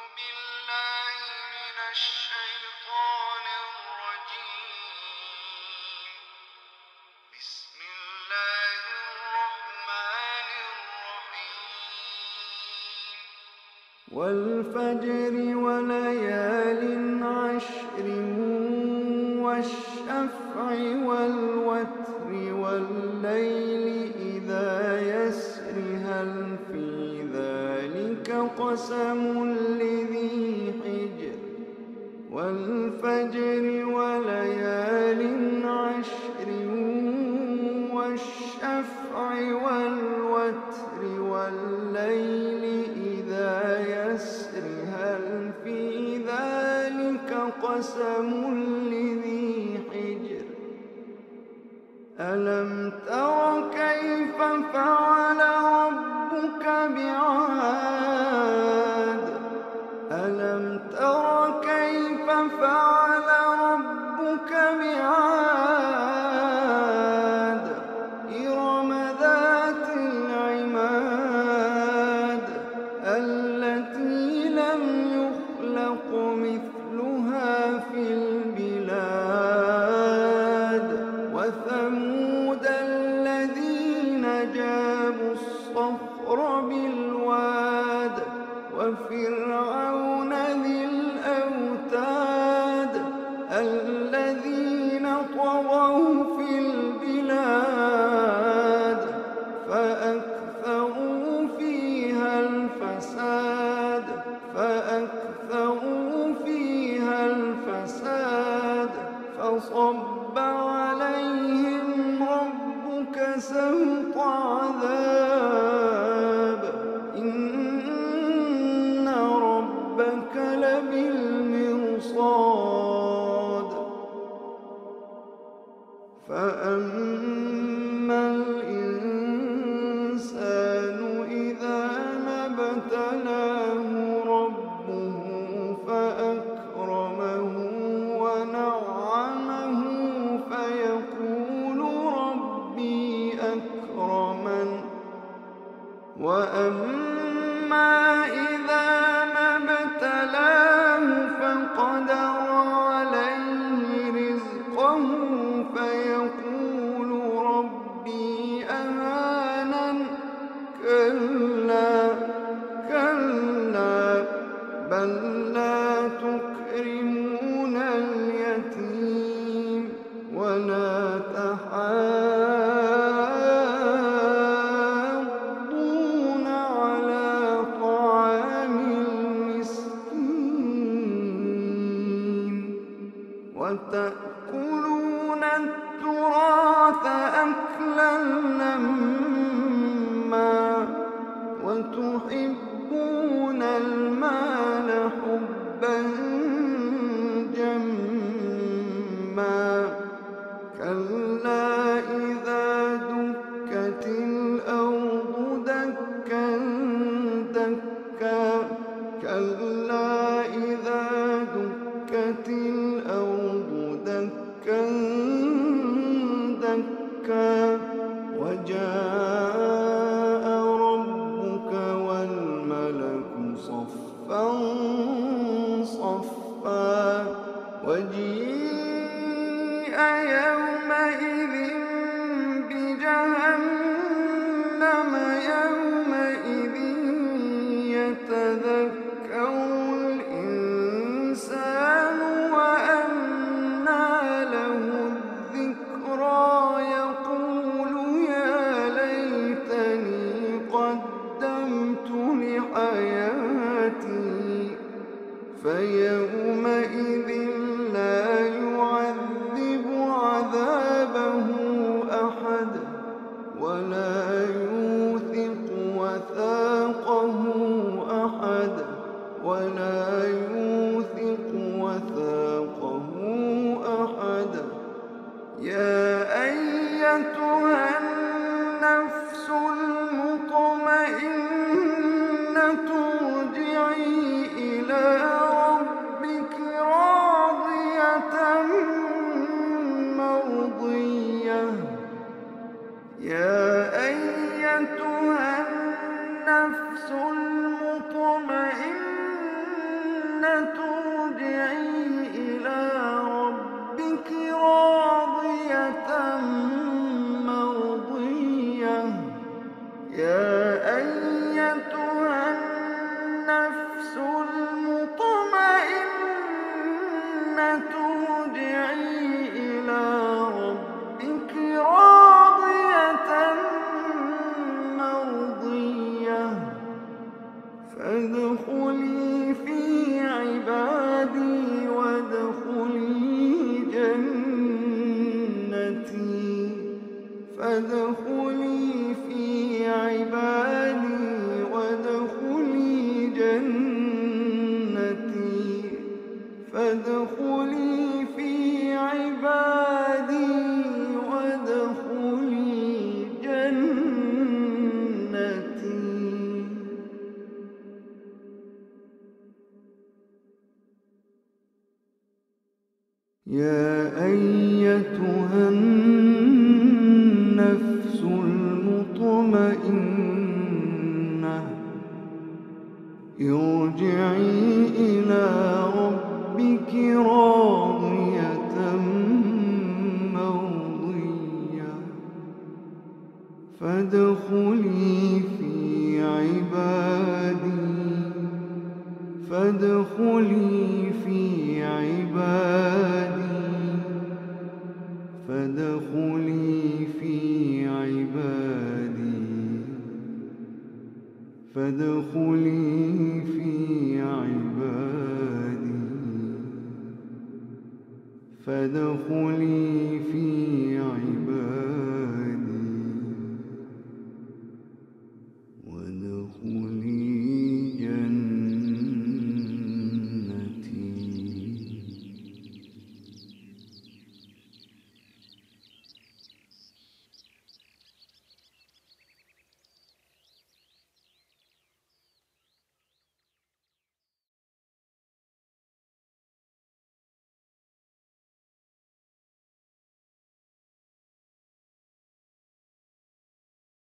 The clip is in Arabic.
بالله من الشيطان الرجيم. بسم الله الرحمن الرحيم. والفجر وليال عشر والشفع والوتر والليل إذا يسر هل في ذلك قسم لذي حجر. والفجر وليال عشر والشفع والوتر والليل إذا يسر هل في ذلك قسم لذي حجر. ألم تر كيف فعل ربك بعاد. ألم تر كيف فعل ربك بعاد. إرم ذات العماد التي لم يخلق مثلها في البلاد. وثمود الذين جابوا الصخر بالواد. وفرعون ذي الأوتاد الذين طغوا في البلاد فأكثروا فيها الفساد. فصب عليهم ربك سوط عذاب. إن ربك لبالمرصاد. فأما الإنسان إذا ما ابتلاه ربه فأكرمه ونعمه فيقول ربي أكرمن. وأما إذا ما ابتلاه فقدر عليه رزقه فيقول ربي أهانن. كلا بل لا تكرمون اليتيم ولا تحاضون على طعام المسكين وتأكلون التراث أكلا لما وتحبون المال حبا جما. كلا إذا دكت الأرض دكا دكا. كلا إذا دكت الأرض دكا دكا. وجاء ربك والملك صفا صفا. وجيء يومئذ بجهنم يومئذ يتذكر الإنسان وأنى له الذكرى. يقول يا ليتني قدمت لحياتي. فيومئذ لا يعذب عذابه أحد ولا يوثق وثاقه أحد ولا يوثق وثاقه أحد. يا أيتها النفس المطمئنة ارجعي إلى ربك راضية ارجعي إلى ربك راضية مرضية يا أيتها النفس المطمئنة ارجعي إلى ربك راضية مرضية فادخلي في عبادي وادخلي جنتي فادخلي في عبادي وادخلي جنتي فادخلي في عبادي وادخلي جنتي يا أيتها النفس المطمئنة ارجعي إلى ربك راضية مرضية فادخلي في عبادي فادخلي في عبادي فادخلي في عبادي فادخلي في عبادي فادخلي في